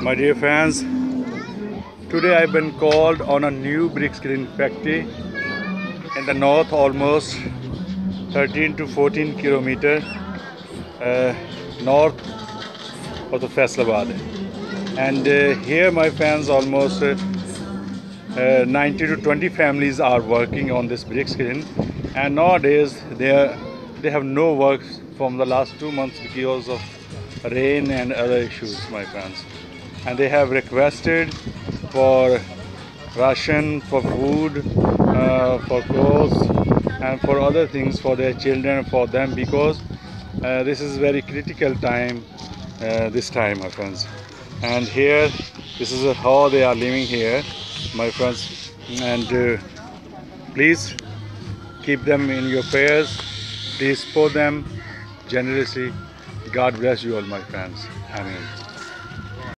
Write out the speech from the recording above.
My dear fans, today I've been called on a new brick screen factory in the north, almost 13 to 14 kilometer north of the Faisalabad. And here my fans, almost 90 to 20 families are working on this brick screen, and nowadays they have no work from the last 2 months because of rain and other issues, my friends. And they have requested for ration, for food, for clothes, and for other things for their children, for them, because this is very critical time, this time, my friends. And here, this is how they are living here, my friends. And please keep them in your prayers. Please support them generously. God bless you all, my friends. Amen.